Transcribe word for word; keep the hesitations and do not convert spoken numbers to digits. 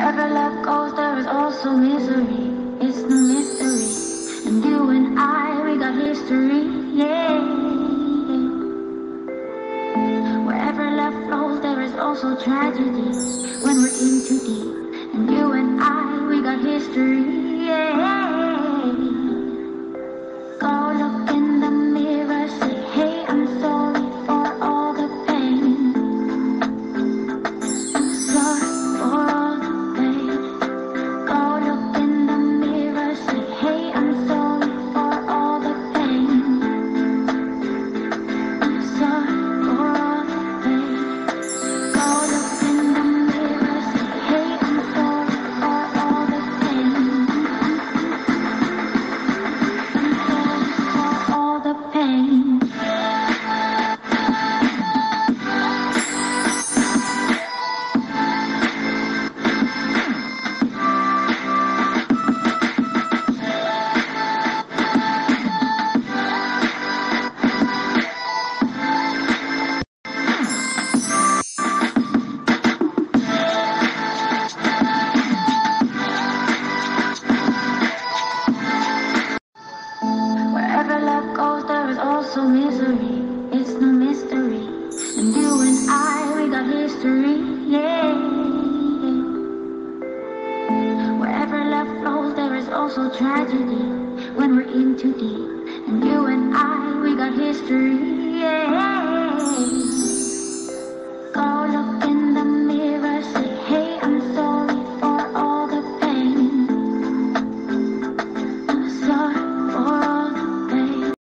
Wherever love goes, there is also misery. It's no mystery. And you and I, we got history, yeah. Wherever love flows, there is also tragedy. When we're in too deep. And you and I, we got history, yeah. Go look in the mirror, say, hey, I'm sorry for all the pain. I'm sorry for all the pain. Go look in the mirror, say, hey, I'm sorry for all the pain. I'm sorry for all the pain. Go look in the mirror, say, hey, I'm sorry for all the pain. I'm sorry for all the pain. Wherever love goes, there is also misery. It's no mystery. And you and I, we got history, yeah. Wherever love flows, there is also tragedy. When we're in too deep. And you and I, we got history, yeah.